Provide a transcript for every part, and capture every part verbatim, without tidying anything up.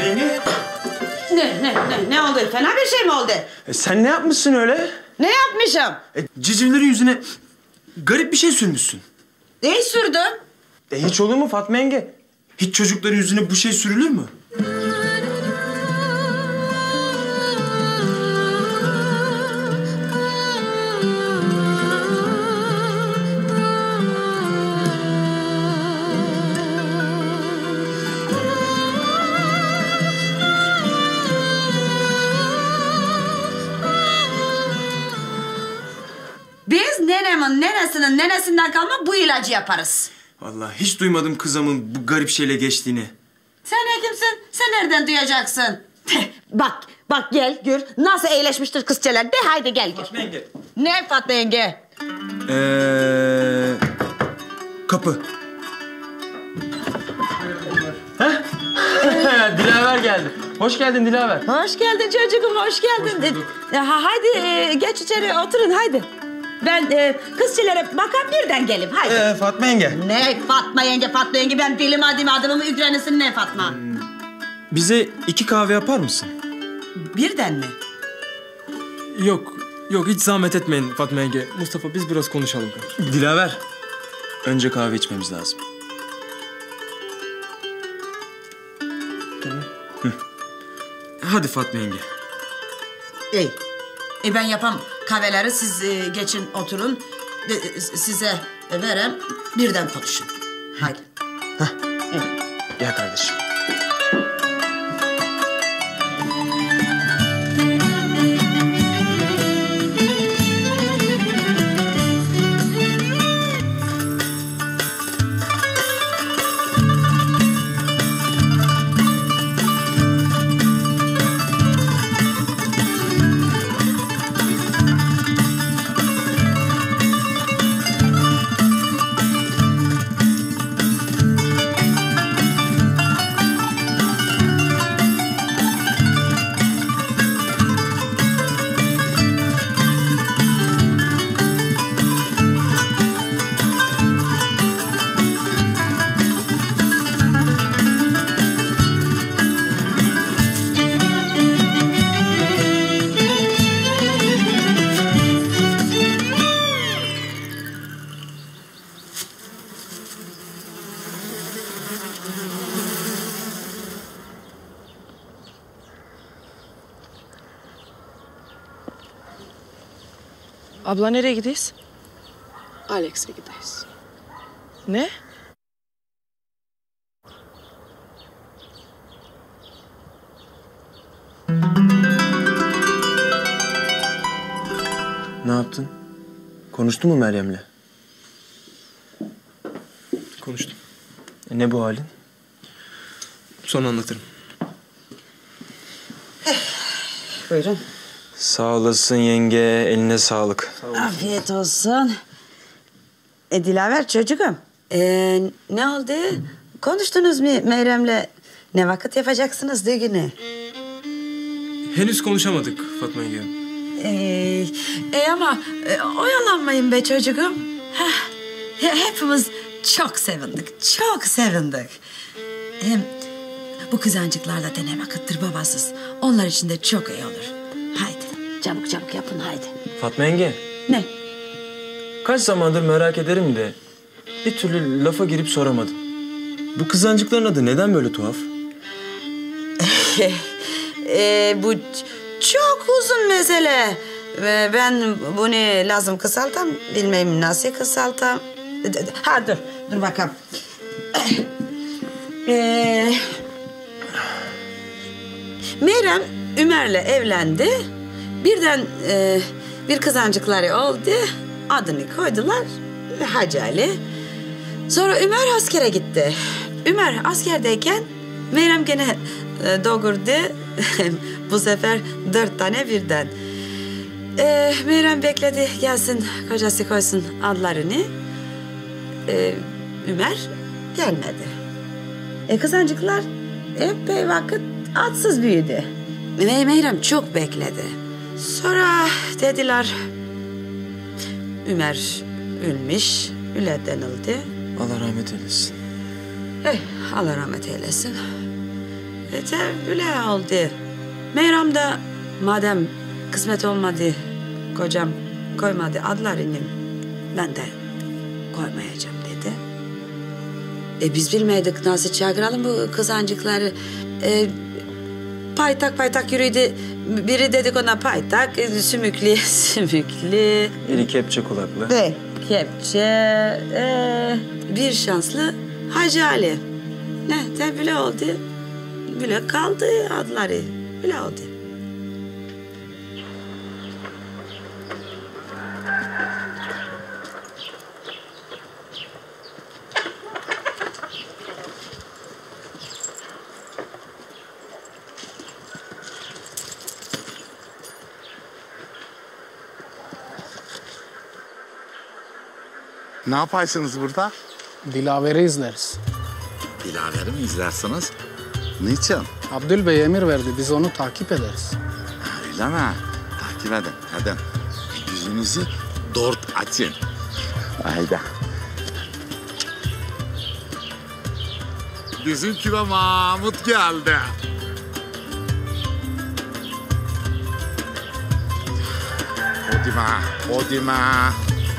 Yenge. Ne, ne, ne, ne oldu? Fena bir şey mi oldu? E sen ne yapmışsın öyle? Ne yapmışım? E, civcivlerin yüzüne garip bir şey sürmüşsün. Neyi sürdüm? E hiç olur mu Fatma yenge? Hiç çocukların yüzüne bu şey sürülür mü? Biz nenemin nenesinin nenesinden kalma bu ilacı yaparız. Vallahi hiç duymadım kızımın bu garip şeyle geçtiğini. Sen hekimsin, sen nereden duyacaksın? bak, bak gel gör nasıl iyileşmiştir kızçeler. De haydi gel gör. Fatma yenge. Ne Fatma yenge? Ee, kapı. Heh? Dilaver geldi. Hoş geldin Dilaver. Hoş geldin çocuğum, hoş geldin. Hoş ha, haydi e, geç içeri oturun haydi. Ben e, kızçelere bakan birden gelip haydi. Ee, Fatma yenge. Ne Fatma yenge, Fatma yenge ben dilim adım adımımı ügrenisin ne Fatma? Hmm. Bize iki kahve yapar mısın? Birden mi? Yok, yok hiç zahmet etmeyin Fatma yenge. Mustafa biz biraz konuşalım. Dilaver. Önce kahve içmemiz lazım. Tamam. Hı. Hadi Fatma yenge. İyi. E ben yapam kahveleri siz e, geçin oturun. E, size verem birden konuşun. Haydi. Heh. Gel kardeşim. Abla nereye gidiyoruz? Alex'e gideriz. Ne? Ne yaptın? Konuştun mu Meryem'le? Konuştum. E ne bu halin? Sonra anlatırım. Buyurun. Sağ olasın yenge. Eline sağlık. Afiyet olsun. E Dilaver çocuğum. E, ne oldu? Konuştunuz mu Meyrem'le? Ne vakit yapacaksınız düğünü? Henüz konuşamadık Fatma yenge. E, e ama e, oyalanmayın be çocuğum. Heh, hepimiz çok sevindik, çok sevindik. Hem bu kızancıklar da dene vakittir babasız. Onlar için de çok iyi olur. Haydi, çabuk çabuk yapın haydi. Fatma yenge. Ne? Kaç zamandır merak ederim de bir türlü lafa girip soramadım. Bu kızancıkların adı neden böyle tuhaf? e, bu çok uzun mesele. E, ben bunu lazım kısaltam, bilmem nasıl kısaltam. Ha dur, dur bakalım. e, Meyrem Ömer'le evlendi. Birden e, bir kızancıkları oldu. Adını koydular Hacı Ali. Sonra Ömer askere gitti. Ömer askerdeyken Meyrem gene e, doğurdu. Bu sefer dört tane birden. E, Meyrem bekledi gelsin kocası koysun adlarını. E, Ömer gelmedi. E, kızancıklar epey vakit atsız büyüdü. Ve Meyrem çok bekledi. Sonra dediler Ömer ölmüş, öyle denildi. Allah rahmet eylesin. Hey, Allah rahmet eylesin. E te öyle oldu. Meyrem de madem kısmet olmadı, kocam koymadı adlarını, ben de koymayacağım dedi. E biz bilmedik nasıl çağıralım bu kızancıkları. E, paytak paytak yürüydü. Biri dedik ona paytak, e, sümüklü sümüklü. Biri kepçe kulaklı. Ve kepçe, e, bir şanslı Hacı Ali. Ne de bile oldu. Bile kaldı adları. Bile oldu. Ne yaparsınız burada? Dilaver'i izleriz. Dilaver'i mi izlersiniz? Niçin? Abdül Bey emir verdi. Biz onu takip ederiz. Ha, öyle mi? Takip edin, edin. Yüzünüzü dört açın. Haydi. Bizim köye Mahmut geldi. Odima, Odima.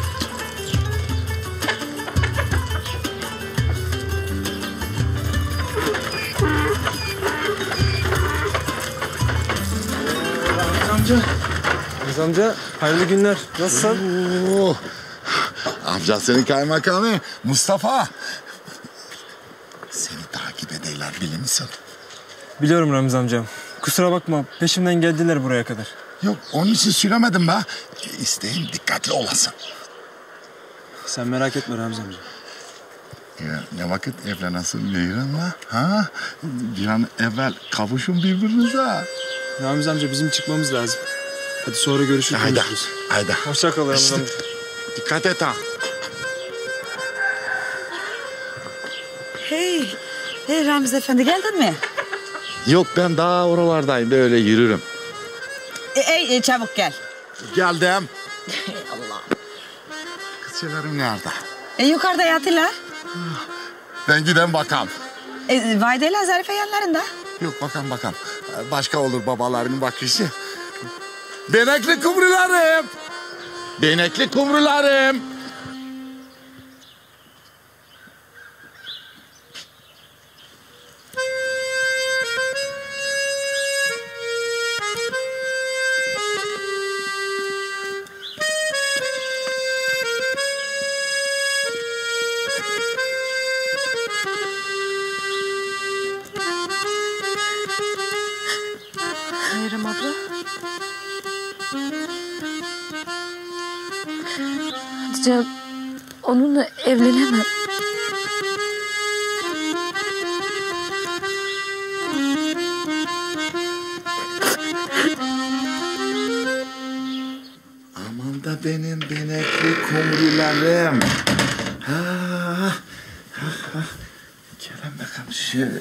Amca. Ramiz amca hayırlı günler. Nasılsın? Oo. Amca senin kaymakamı Mustafa. Seni takip ederler bilir misin? Biliyorum Ramiz amcam. Kusura bakma peşimden geldiler buraya kadar. Yok onun için söylemedim be. İsteğim dikkatli olasın. Sen merak etme Ramiz amca. Ya, ne vakit evlenesin Meyran'la? Ha? Bir an evvel kavuşun birbirinize. Ramiz amca bizim çıkmamız lazım. Hadi sonra görüşür Hayda, konuşuruz. hayda. Hoşça kal Ramiz İşte, amca. dikkat et ha. Hey, hey Ramiz Efendi geldin mi? Yok ben daha oralardayım böyle yürürüm. E, ey, e, çabuk gel. Geldim. Hey Allah. Kızçelerim nerede? E, yukarıda yatırlar. Ben giden bakam. E, Vayde ile Zarife yanlarında. Yok bakam bakam. Başka olur babalarının bakışı. Benekli kumrularım. Benekli kumrularım. Meyrem abla. Hatice onunla evlenemem. Aman da benim benekli kumrularım. Ha, ha, ha. Gelin bakalım şöyle.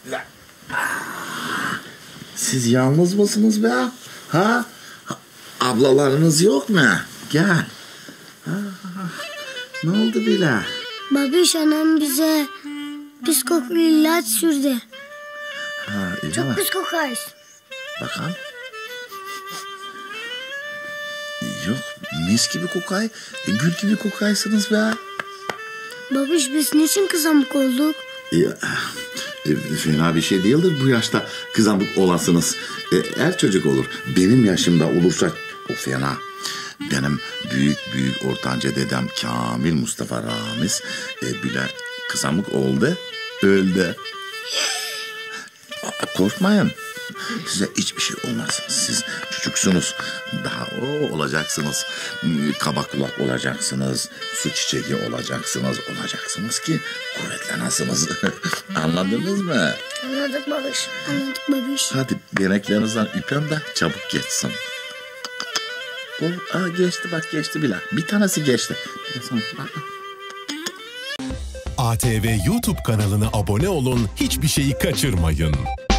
Ah, siz yalnız mısınız be? Ha? Ablalarınız yok mu? Gel. Ha, ne oldu bile? Babiş anam bize pis kokulu ilaç sürdü. Ha, öyle Çok mi? pis kokarız. Bakalım. Yok mis gibi kokay. E, gül gibi kokaysınız be. Babiş biz niçin kızamık olduk? Ya, e, fena bir şey değildir bu yaşta kızamık olasınız. E, her çocuk olur. Benim yaşımda olursa o fena. Benim büyük büyük ortanca dedem Kamil Mustafa Ramiz e, bile kızamık oldu, öldü. Aa, korkmayın. Size hiçbir şey olmaz. Siz çocuksunuz. Daha o olacaksınız. Kaba kulak olacaksınız. Su çiçeği olacaksınız. Olacaksınız ki kuvvetlenesiniz. Anladınız mı? Anladık babiş. Anladık babiş. Hadi beneklerinizden üpem de çabuk geçsin. O, aa, geçti bak geçti bile. Bir tanesi geçti. Bir de sonra, bak, bak. A T V YouTube kanalına abone olun, hiçbir şeyi kaçırmayın.